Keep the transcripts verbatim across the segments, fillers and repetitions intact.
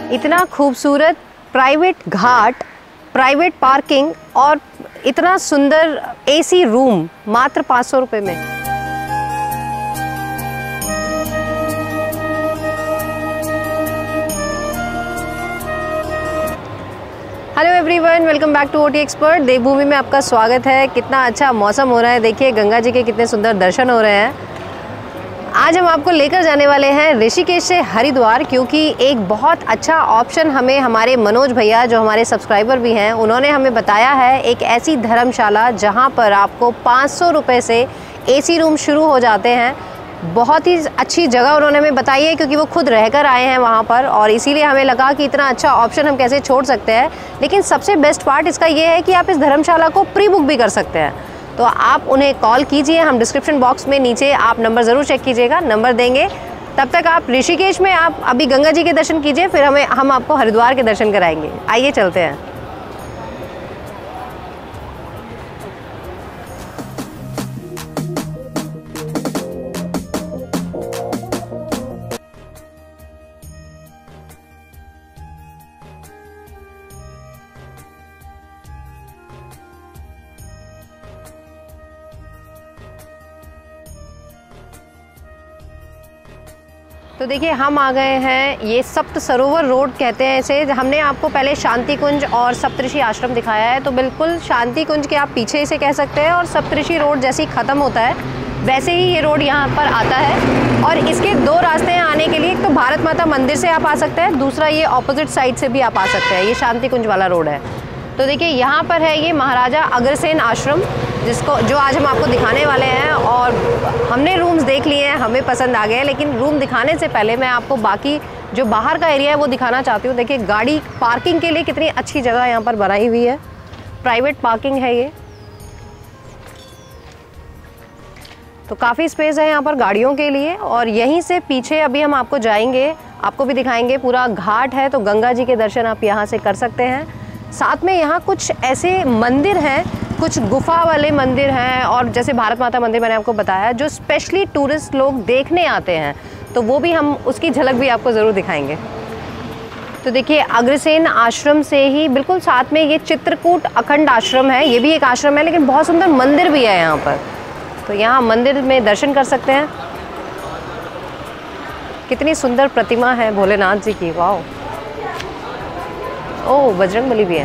इतना खूबसूरत प्राइवेट घाट, private parking और इतना सुंदर एसी रूम मात्र पाँच सौ रुपये में। Hello everyone, welcome back to OT expert. Devbhoomi में आपका स्वागत है। कितना अच्छा मौसम हो रहा है, देखिए गंगा जी के कितने सुंदर दर्शन हो रहे हैं। आज हम आपको लेकर जाने वाले हैं ऋषिकेश से हरिद्वार, क्योंकि एक बहुत अच्छा ऑप्शन हमें हमारे मनोज भैया, जो हमारे सब्सक्राइबर भी हैं, उन्होंने हमें बताया है। एक ऐसी धर्मशाला जहां पर आपको पाँच सौ रुपये से एसी रूम शुरू हो जाते हैं। बहुत ही अच्छी जगह उन्होंने हमें बताई है, क्योंकि वो खुद रहकर आए हैं वहाँ पर, और इसीलिए हमें लगा कि इतना अच्छा ऑप्शन हम कैसे छोड़ सकते हैं। लेकिन सबसे बेस्ट पार्ट इसका ये है कि आप इस धर्मशाला को प्री बुक भी कर सकते हैं। तो आप उन्हें कॉल कीजिए, हम डिस्क्रिप्शन बॉक्स में नीचे आप नंबर ज़रूर चेक कीजिएगा, नंबर देंगे। तब तक आप ऋषिकेश में आप अभी गंगा जी के दर्शन कीजिए, फिर हमें हम आपको हरिद्वार के दर्शन कराएंगे। आइए चलते हैं। तो देखिए हम आ गए हैं, ये सप्त सरोवर रोड कहते हैं इसे। हमने आपको पहले शांति कुंज और सप्तऋषि आश्रम दिखाया है, तो बिल्कुल शांति कुंज के आप पीछे इसे कह सकते हैं, और सप्तऋषि रोड जैसे ही ख़त्म होता है वैसे ही ये रोड यहाँ पर आता है। और इसके दो रास्ते हैं आने के लिए, एक तो भारत माता मंदिर से आप आ सकते हैं, दूसरा ये ऑपोजिट साइड से भी आप आ सकते हैं। ये शांति कुंज वाला रोड है। तो देखिए यहाँ पर है ये महाराजा अग्रसेन आश्रम, जिसको जो आज हम आपको दिखाने वाले हैं। और हमने रूम्स देख लिए हैं, हमें पसंद आ गए, लेकिन रूम दिखाने से पहले मैं आपको बाकी जो बाहर का एरिया है वो दिखाना चाहती हूँ। देखिए गाड़ी पार्किंग के लिए कितनी अच्छी जगह यहाँ पर बनाई हुई है। प्राइवेट पार्किंग है ये, तो काफ़ी स्पेस है यहाँ पर गाड़ियों के लिए। और यहीं से पीछे अभी हम आपको जाएंगे, आपको भी दिखाएंगे। पूरा घाट है, तो गंगा जी के दर्शन आप यहाँ से कर सकते हैं। साथ में यहाँ कुछ ऐसे मंदिर हैं, कुछ गुफा वाले मंदिर हैं, और जैसे भारत माता मंदिर मैंने आपको बताया, जो स्पेशली टूरिस्ट लोग देखने आते हैं, तो वो भी हम उसकी झलक भी आपको ज़रूर दिखाएंगे। तो देखिए अग्रसेन आश्रम से ही बिल्कुल साथ में ये चित्रकूट अखंड आश्रम है। ये भी एक आश्रम है, लेकिन बहुत सुंदर मंदिर भी है यहाँ पर। तो यहाँ मंदिर में दर्शन कर सकते हैं। कितनी सुंदर प्रतिमा है भोलेनाथ जी की, वाह। ओह, बजरंगबली भी है।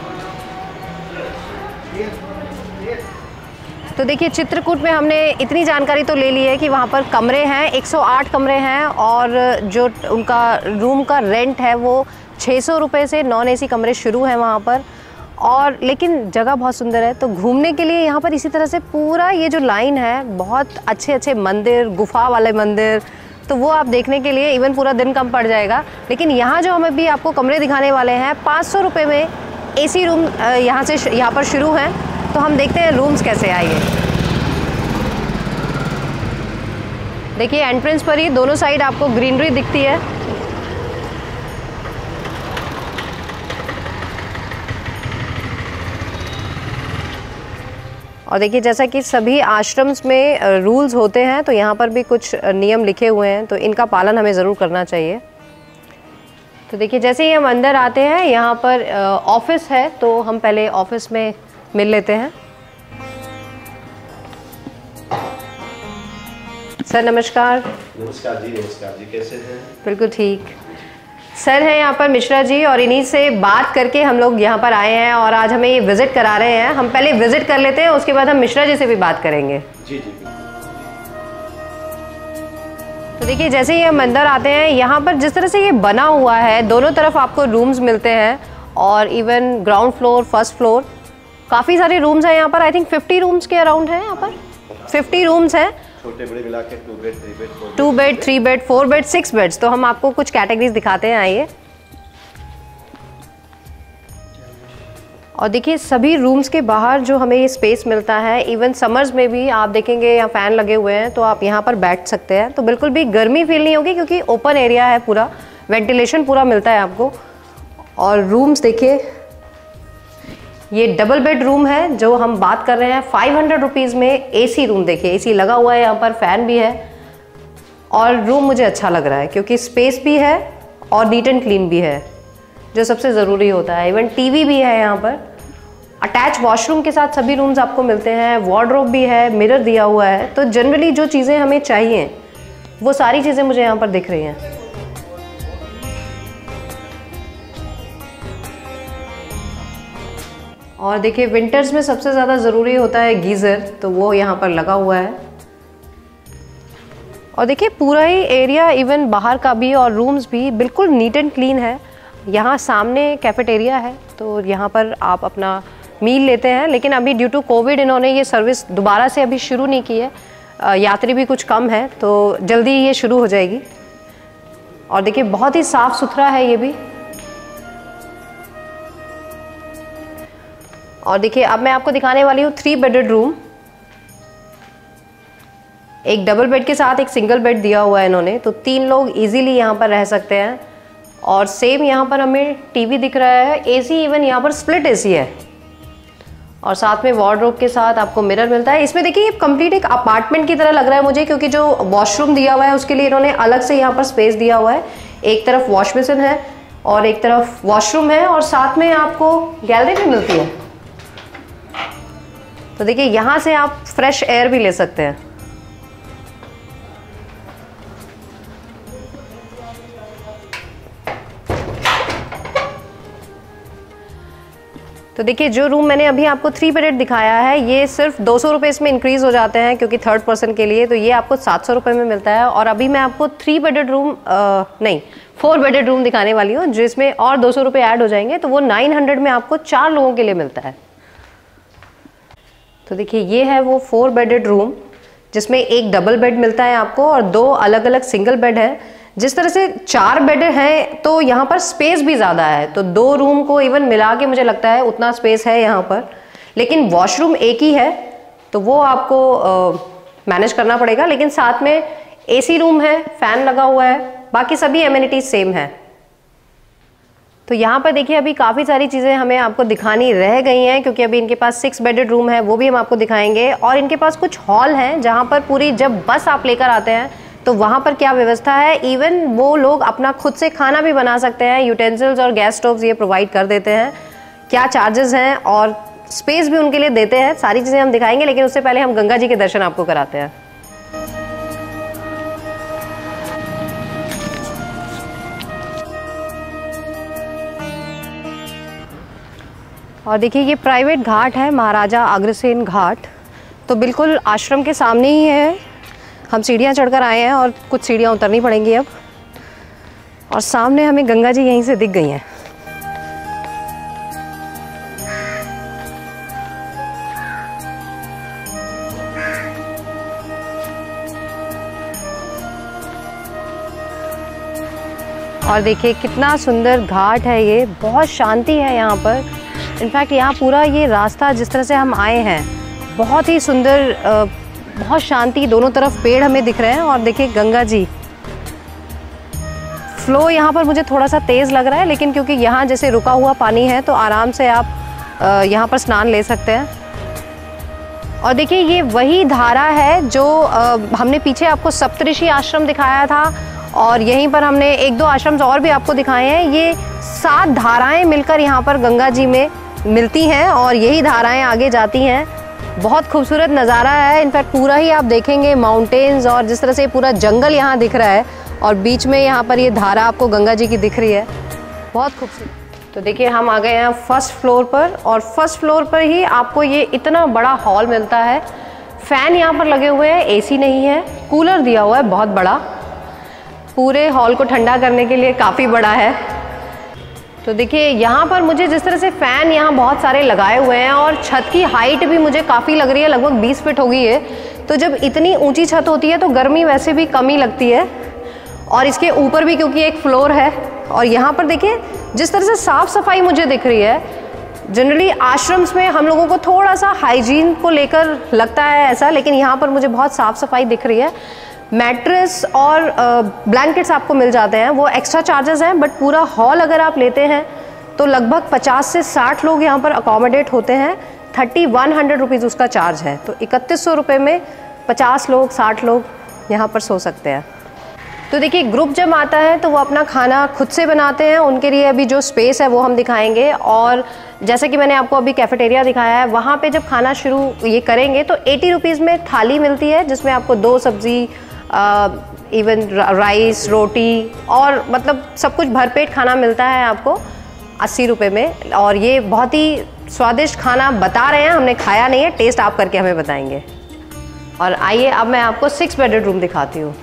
तो देखिए चित्रकूट में हमने इतनी जानकारी तो ले ली है कि वहाँ पर कमरे हैं, एक सौ आठ कमरे हैं, और जो उनका रूम का रेंट है वो छः सौ रुपये से नॉन एसी कमरे शुरू हैं वहाँ पर। और लेकिन जगह बहुत सुंदर है। तो घूमने के लिए यहाँ पर इसी तरह से पूरा ये जो लाइन है, बहुत अच्छे अच्छे मंदिर, गुफा वाले मंदिर, तो वो आप देखने के लिए इवन पूरा दिन कम पड़ जाएगा। लेकिन यहाँ जो हमें भी आपको कमरे दिखाने वाले हैं, पाँच सौ रुपये में एसी रूम यहाँ से यहाँ पर शुरू हैं। तो हम देखते हैं रूम्स कैसे आएंगे। देखिए एंट्रेंस पर ही दोनों साइड आपको ग्रीनरी दिखती है। और देखिए जैसा कि सभी आश्रम्स में रूल्स होते हैं, तो यहाँ पर भी कुछ नियम लिखे हुए हैं, तो इनका पालन हमें ज़रूर करना चाहिए। तो देखिए जैसे ही हम अंदर आते हैं, यहाँ पर ऑफिस है, तो हम पहले ऑफिस में मिल लेते हैं। सर नमस्कार। नमस्कार जी। नमस्कार जी, कैसे हैं? बिल्कुल ठीक। सर हैं यहाँ पर मिश्रा जी, और इन्हीं से बात करके हम लोग यहाँ पर आए हैं, और आज हमें ये विज़िट करा रहे हैं। हम पहले विज़िट कर लेते हैं, उसके बाद हम मिश्रा जी से भी बात करेंगे। जी जी। तो देखिए जैसे ही हम अंदर आते हैं, यहाँ पर जिस तरह से ये बना हुआ है, दोनों तरफ आपको रूम्स मिलते हैं, और even ground floor, first floor, काफ़ी सारे रूम्स हैं यहाँ पर। आई थिंक फिफ्टी रूम्स के अराउंड हैं यहाँ पर। फिफ्टी रूम्स हैं, छोटे बड़े मिला के two bed, three bed, two bed, three bed, four bed, six beds. तो हम आपको कुछ कैटेगरीज दिखाते हैं, आइए। और देखिए सभी रूम्स के बाहर जो हमें ये स्पेस मिलता है, इवन समर्स में भी आप देखेंगे यहाँ फ़ैन लगे हुए हैं, तो आप यहाँ पर बैठ सकते हैं। तो बिल्कुल भी गर्मी फील नहीं होगी, क्योंकि ओपन एरिया है, पूरा वेंटिलेशन पूरा मिलता है आपको। और रूम्स देखिए, ये डबल बेड रूम है जो हम बात कर रहे हैं। फाइव हंड्रेड रुपीज़ में एसी रूम, देखिए एसी लगा हुआ है यहाँ पर, फ़ैन भी है, और रूम मुझे अच्छा लग रहा है क्योंकि स्पेस भी है और नीट एंड क्लीन भी है। जो सबसे ज़रूरी होता है। इवन टीवी भी है यहाँ पर, अटैच वॉशरूम के साथ सभी रूम्स आपको मिलते हैं, वार्डरोब भी है, मिरर दिया हुआ है। तो जनरली जो चीज़ें हमें चाहिए वो सारी चीज़ें मुझे यहाँ पर दिख रही हैं। और देखिए विंटर्स में सबसे ज़्यादा ज़रूरी होता है गीज़र, तो वो यहाँ पर लगा हुआ है। और देखिए पूरा ही एरिया, इवन बाहर का भी और रूम्स भी बिल्कुल नीट एंड क्लीन है। यहाँ सामने कैफेटेरिया है, तो यहाँ पर आप अपना मील लेते हैं। लेकिन अभी ड्यू टू कोविड इन्होंने ये सर्विस दोबारा से अभी शुरू नहीं की है, यात्री भी कुछ कम है, तो जल्दी ये शुरू हो जाएगी। और देखिए बहुत ही साफ़ सुथरा है ये भी। और देखिए अब मैं आपको दिखाने वाली हूँ थ्री बेडेड रूम। एक डबल बेड के साथ एक सिंगल बेड दिया हुआ है इन्होंने, तो तीन लोग इजीली यहाँ पर रह सकते हैं। और सेम यहाँ पर हमें टीवी दिख रहा है, एसी, इवन यहाँ पर स्प्लिट एसी है। और साथ में वार्डरोब के साथ आपको मिरर मिलता है। इसमें देखिए ये कंप्लीट एक अपार्टमेंट की तरह लग रहा है मुझे, क्योंकि जो वॉशरूम दिया हुआ है उसके लिए इन्होंने अलग से यहाँ पर स्पेस दिया हुआ है। एक तरफ वॉश बेसिन है और एक तरफ वॉशरूम है, और साथ में आपको गैलरी भी मिलती है। तो देखिए यहाँ से आप फ्रेश एयर भी ले सकते हैं। तो देखिए जो रूम मैंने अभी आपको थ्री बेडेड दिखाया है, ये सिर्फ दो सौ रुपये इसमें इंक्रीज़ हो जाते हैं क्योंकि थर्ड पर्सन के लिए, तो ये आपको सात सौ रुपये में मिलता है। और अभी मैं आपको थ्री बेडेड रूम आ, नहीं फोर बेडेड रूम दिखाने वाली हूँ, जिसमें और दो सौ रुपये ऐड हो जाएंगे, तो वो नाइन हंड्रेड में आपको चार लोगों के लिए मिलता है। तो देखिए ये है वो फोर बेडेड रूम, जिसमें एक डबल बेड मिलता है आपको और दो अलग अलग सिंगल बेड है। जिस तरह से चार बेड हैं तो यहाँ पर स्पेस भी ज़्यादा है, तो दो रूम को इवन मिला के मुझे लगता है उतना स्पेस है यहाँ पर। लेकिन वॉशरूम एक ही है, तो वो आपको मैनेज करना पड़ेगा। लेकिन साथ में एसी रूम है, फैन लगा हुआ है, बाकी सभी एमिनिटीज सेम है। तो यहाँ पर देखिए अभी काफ़ी सारी चीज़ें हमें आपको दिखानी रह गई हैं, क्योंकि अभी इनके पास सिक्स बेडेड रूम है, वो भी हम आपको दिखाएंगे। और इनके पास कुछ हॉल हैं जहाँ पर पूरी, जब बस आप लेकर आते हैं तो वहाँ पर क्या व्यवस्था है, इवन वो लोग अपना खुद से खाना भी बना सकते हैं, यूटेंसिल्स और गैस स्टोव्स ये प्रोवाइड कर देते हैं। क्या चार्जेस हैं और स्पेस भी उनके लिए देते हैं, सारी चीज़ें हम दिखाएंगे। लेकिन उससे पहले हम गंगा जी के दर्शन आपको कराते हैं। और देखिए ये प्राइवेट घाट है, महाराजा अग्रसेन घाट, तो बिल्कुल आश्रम के सामने ही है। हम सीढ़ियाँ चढ़कर आए हैं और कुछ सीढ़ियाँ उतरनी पड़ेंगी अब। और सामने हमें गंगा जी यहीं से दिख गई हैं। और देखिए कितना सुंदर घाट है ये, बहुत शांति है यहाँ पर। इनफैक्ट यहाँ पूरा ये रास्ता जिस तरह से हम आए हैं, बहुत ही सुंदर, बहुत शांति, दोनों तरफ पेड़ हमें दिख रहे हैं। और देखिए गंगा जी, फ्लो यहाँ पर मुझे थोड़ा सा तेज़ लग रहा है, लेकिन क्योंकि यहाँ जैसे रुका हुआ पानी है तो आराम से आप यहाँ पर स्नान ले सकते हैं। और देखिए ये वही धारा है जो हमने पीछे आपको सप्तऋषि आश्रम दिखाया था, और यहीं पर हमने एक दो आश्रम और भी आपको दिखाए हैं। ये सात धाराएं मिलकर यहाँ पर गंगा जी में मिलती हैं और यही धाराएं आगे जाती हैं। बहुत खूबसूरत नज़ारा है। इनफैक्ट पूरा ही आप देखेंगे माउंटेन्स, और जिस तरह से पूरा जंगल यहाँ दिख रहा है और बीच में यहाँ पर ये धारा आपको गंगा जी की दिख रही है, बहुत खूबसूरत। तो देखिए हम आ गए हैं फर्स्ट फ्लोर पर, और फर्स्ट फ्लोर पर ही आपको ये इतना बड़ा हॉल मिलता है। फ़ैन यहाँ पर लगे हुए हैं, एसी नहीं है, कूलर दिया हुआ है बहुत बड़ा, पूरे हॉल को ठंडा करने के लिए काफ़ी बड़ा है। तो देखिए यहाँ पर मुझे जिस तरह से फ़ैन यहाँ बहुत सारे लगाए हुए हैं, और छत की हाइट भी मुझे काफ़ी लग रही है, लगभग बीस फीट हो गई है। तो जब इतनी ऊंची छत होती है तो गर्मी वैसे भी कम ही लगती है। और इसके ऊपर भी क्योंकि एक फ्लोर है। और यहाँ पर देखिए जिस तरह से साफ़ सफाई मुझे दिख रही है, जनरली आश्रम्स में हम लोगों को थोड़ा सा हाइजीन को लेकर लगता है ऐसा, लेकिन यहाँ पर मुझे बहुत साफ़ सफाई दिख रही है। मैट्रेस और ब्लैंकेट्स आपको मिल जाते हैं, वो एक्स्ट्रा चार्जेस हैं, बट पूरा हॉल अगर आप लेते हैं तो लगभग पचास से साठ लोग यहाँ पर अकोमोडेट होते हैं। थर्टी वन हंड्रेड रुपीज़ उसका चार्ज है, तो इकतीस सौ रुपये में पचास लोग साठ लोग यहाँ पर सो सकते हैं। तो देखिए ग्रुप जब आता है तो वो अपना खाना खुद से बनाते हैं, उनके लिए अभी जो स्पेस है वो हम दिखाएंगे। और जैसे कि मैंने आपको अभी कैफेटेरिया दिखाया है, वहाँ पे जब खाना शुरू ये करेंगे तो एटी रुपीज़ में थाली मिलती है, जिसमें आपको दो सब्ज़ी, इवन राइस, रोटी और मतलब सब कुछ भरपेट खाना मिलता है आपको अस्सी रुपये में। और ये बहुत ही स्वादिष्ट खाना बता रहे हैं, हमने खाया नहीं है, टेस्ट आप करके हमें बताएंगे। और आइए अब मैं आपको सिक्स बेडेड रूम दिखाती हूँ।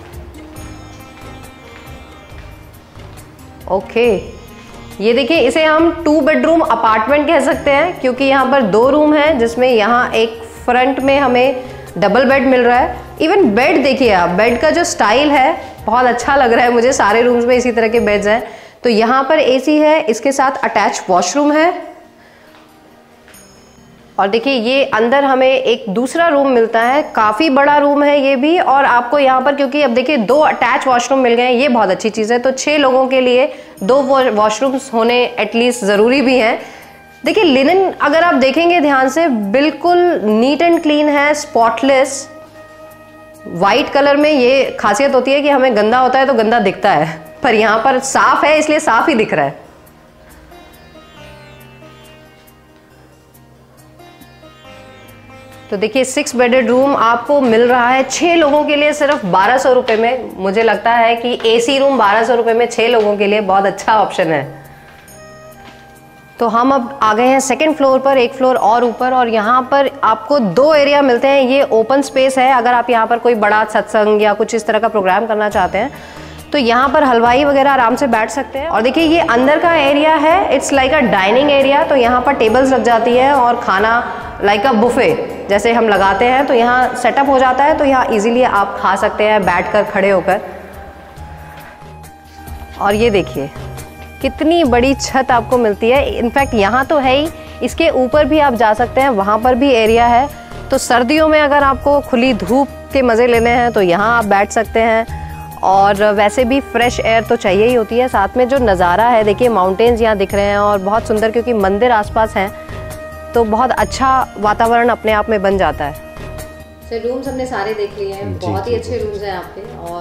ओके, ये देखिए, इसे हम टू बेडरूम अपार्टमेंट कह सकते हैं, क्योंकि यहाँ पर दो रूम हैं, जिसमें यहाँ एक फ्रंट में हमें डबल बेड मिल रहा है। इवन बेड देखिए आप, बेड का जो स्टाइल है बहुत अच्छा लग रहा है मुझे, सारे रूम्स में इसी तरह के बेड्स हैं। तो यहाँ पर एसी है, इसके साथ अटैच वॉशरूम है। और देखिए ये अंदर हमें एक दूसरा रूम मिलता है, काफ़ी बड़ा रूम है ये भी। और आपको यहाँ पर, क्योंकि अब देखिए दो अटैच वॉशरूम मिल गए हैं, ये बहुत अच्छी चीज़ है। तो छः लोगों के लिए दो वॉशरूम्स होने एटलीस्ट ज़रूरी भी हैं। देखिए लिनन अगर आप देखेंगे ध्यान से, बिल्कुल नीट एंड क्लीन है, स्पॉटलेस। वाइट कलर में ये खासियत होती है कि हमें गंदा होता है तो गंदा दिखता है, पर यहाँ पर साफ है इसलिए साफ ही दिख रहा है। तो देखिए सिक्स बेडेड रूम आपको मिल रहा है छः लोगों के लिए सिर्फ बारह सौ रुपये में। मुझे लगता है कि एसी रूम बारह सौ रुपये में छः लोगों के लिए बहुत अच्छा ऑप्शन है। तो हम अब आ गए हैं सेकंड फ्लोर पर, एक फ्लोर और ऊपर। और यहाँ पर आपको दो एरिया मिलते हैं। ये ओपन स्पेस है, अगर आप यहाँ पर कोई बड़ा सत्संग या कुछ इस तरह का प्रोग्राम करना चाहते हैं तो यहाँ पर हलवाई वगैरह आराम से बैठ सकते हैं। और देखिए ये अंदर का एरिया है, it's like a dining area. तो यहाँ पर टेबल्स लग जाती है और खाना लाइक अ बुफे जैसे हम लगाते हैं तो यहाँ सेटअप हो जाता है। तो यहाँ इजीली आप खा सकते हैं बैठकर, खड़े होकर। और ये देखिए कितनी बड़ी छत आपको मिलती है। इनफैक्ट यहाँ तो है ही, इसके ऊपर भी आप जा सकते हैं, वहाँ पर भी एरिया है। तो सर्दियों में अगर आपको खुली धूप के मज़े लेने हैं तो यहाँ आप बैठ सकते हैं। और वैसे भी फ्रेश एयर तो चाहिए ही होती है। साथ में जो नज़ारा है देखिए, माउंटेन्स यहाँ दिख रहे हैं और बहुत सुंदर, क्योंकि मंदिर आसपास हैं तो बहुत अच्छा वातावरण अपने आप में बन जाता है। सर रूम्स हमने सारे देख लिए हैं, बहुत ही अच्छे रूम्स हैं आपके।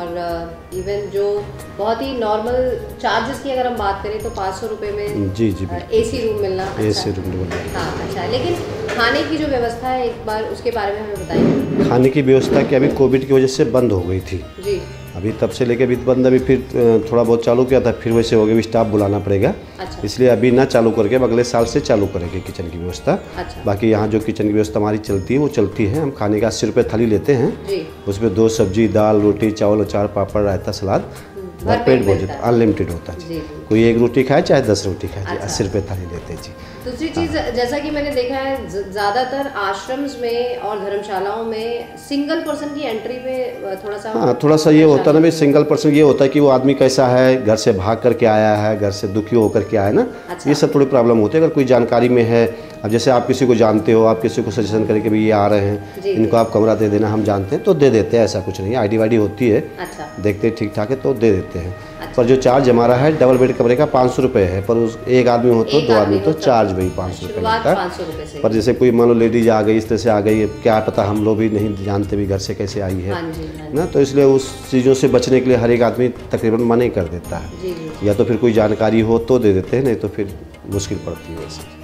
और इवन जो बहुत ही नॉर्मल चार्जेस की अगर हम बात करें तो पाँच सौ रुपये में जी जी एसी रूम मिलना, एसी रूम मिलना हाँ अच्छा है। लेकिन खाने की जो व्यवस्था है एक बार उसके बारे में हमें बताइए। खाने की व्यवस्था की अभी कोविड की वजह से बंद हो गई थी जी, अभी तब से लेके अभी बंद, अभी फिर थोड़ा बहुत चालू किया था, फिर वैसे हो गया, भी स्टाफ बुलाना पड़ेगा। अच्छा। इसलिए अभी ना चालू करके अगले साल से चालू करेंगे किचन की व्यवस्था। अच्छा। बाकी यहाँ जो किचन की व्यवस्था हमारी चलती है वो चलती है। हम खाने का अस्सी रुपये थाली लेते हैं, उसमें दो सब्जी, दाल, रोटी, चावल, अचार, पापड़, रायता, सलाद, भरपेट भोजन अनलिमिटेड होता है। कोई एक रोटी खाए चाहे दस रोटी खाए, अच्छा। अस्सी रुपये थाली लेते हैं जी। दूसरी चीज़, जैसा कि मैंने देखा है ज़्यादातर आश्रम्स में और धर्मशालाओं में सिंगल पर्सन की एंट्री पे थोड़ा सा हाँ थोड़ा सा ये होता है ना भाई, सिंगल पर्सन ये होता है कि वो आदमी कैसा है, घर से भाग करके आया है, घर से दुखी होकर के आया है ना। अच्छा। ये सब थोड़ी प्रॉब्लम होती है। अगर कोई जानकारी में है, अब जैसे आप किसी को जानते हो, आप किसी को सजेशन करें कि भाई ये आ रहे हैं, इनको आप कमरा दे देना, हम जानते हैं तो दे देते हैं, ऐसा कुछ नहीं है। आई डी वाई डी होती है, अच्छा। देखते ठीक ठाक है तो दे देते हैं। अच्छा। पर जो चार्ज हमारा है डबल बेड कमरे का पाँच सौ रुपये है, पर उस एक आदमी हो तो दो आदमी तो चार्ज वही पाँच सौ रुपये लगता है। पर जैसे कोई मान लो लेडीज आ गई, इस तरह से आ गई, क्या पता हम लोग भी नहीं जानते भी घर से कैसे आई है ना, तो इसलिए उस चीज़ों से बचने के लिए हर एक आदमी तकरीबन मना ही कर देता है। या तो फिर कोई जानकारी हो तो दे देते हैं, नहीं तो फिर मुश्किल पड़ती है वैसे।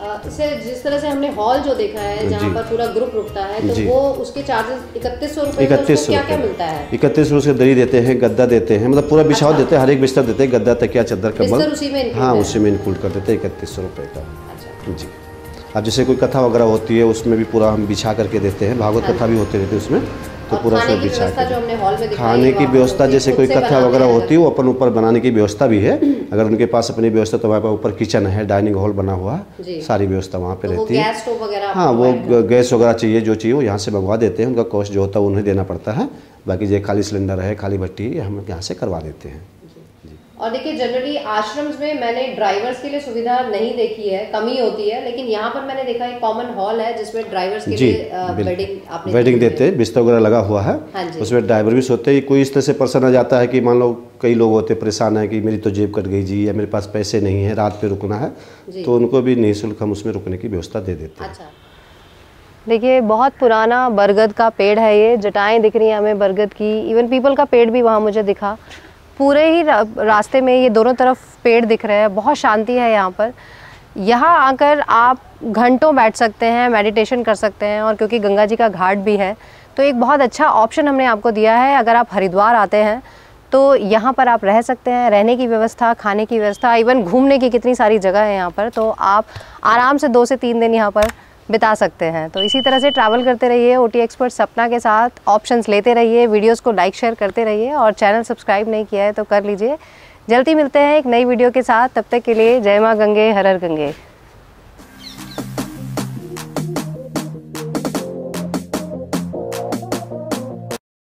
सर जिस तरह से हमने हॉल जो देखा है जहाँ पर पूरा ग्रुप रुकता है तो वो उसके चार्जेस इकतीस सौ रुपये इकतीस सौ क्या क्या मिलता है? इकतीस सौ से दरी देते हैं, गद्दा देते हैं, मतलब पूरा बिछाव देते हैं, हर एक बिस्तर देते हैं, गद्दा, तकिया, चादर, कम्बल, हाँ उसी में इंक्लूड कर देते हैं इकतीस सौ रुपये का जी। अब जैसे कोई कथा वगैरह होती है उसमें भी पूरा हम बिछा करके देते हैं, भागवत कथा भी होती रहती है उसमें, तो पूरा सब बिछा के। खाने की व्यवस्था जैसे कोई कथा वगैरह होती है वो अपन ऊपर बनाने की व्यवस्था भी है। अगर उनके पास अपनी व्यवस्था तो वहाँ पर ऊपर किचन है, डाइनिंग हॉल बना हुआ है, सारी व्यवस्था वहाँ पे रहती है। हाँ वो गैस वगैरह चाहिए, जो चाहिए वो यहाँ से मंगवा देते हैं, उनका कॉस्ट जो होता है उन्हें देना पड़ता है। बाकी जो खाली सिलेंडर है, खाली भट्टी है, हम यहाँ से करवा देते हैं। और देखिए जनरली आश्रम्स में मैंने ड्राइवर्स के लिए सुविधा नहीं देखी है, कमी होती है, लेकिन यहाँ पर मैंने देखा एक कॉमन हॉल है जिसमें ड्राइवर्स के लिए बेडिंग आपने बेडिंग देते हैं, बिस्तर वगैरह लगा हुआ है। हाँ उसमें ड्राइवर भी सोते हैं। कोई इस तरह से पर्सन आ जाता है कि मान लो कई लोग होते परेशान है कि मेरी तो जेब कट गई जी, या मेरे पास पैसे नहीं है, रात पे रुकना है, तो उनको भी निःशुल्क हम उसमें रुकने की व्यवस्था दे देते हैं। अच्छा। देखिए बहुत पुराना बरगद का पेड़ है, ये जटाएं दिख रही हैं हमें बरगद की, इवन पीपल का पेड़ भी वहाँ मुझे दिखा। पूरे ही रास्ते में ये दोनों तरफ पेड़ दिख रहे हैं, बहुत शांति है यहाँ पर। यहाँ आकर आप घंटों बैठ सकते हैं, मेडिटेशन कर सकते हैं, और क्योंकि गंगा जी का घाट भी है तो एक बहुत अच्छा ऑप्शन हमने आपको दिया है। अगर आप हरिद्वार आते हैं तो यहाँ पर आप रह सकते हैं, रहने की व्यवस्था, खाने की व्यवस्था, इवन घूमने की कितनी सारी जगह है यहाँ पर, तो आप आराम से दो से तीन दिन यहाँ पर बिता सकते हैं। तो इसी तरह से ट्रैवल करते रहिए ओटी एक्सपर्ट सपना के साथ, ऑप्शंस लेते रहिए, वीडियोस को लाइक शेयर करते रहिए, और चैनल सब्सक्राइब नहीं किया है तो कर लीजिए। जल्दी मिलते हैं एक नई वीडियो के साथ, तब तक के लिए जय माँ गंगे, हर हर गंगे।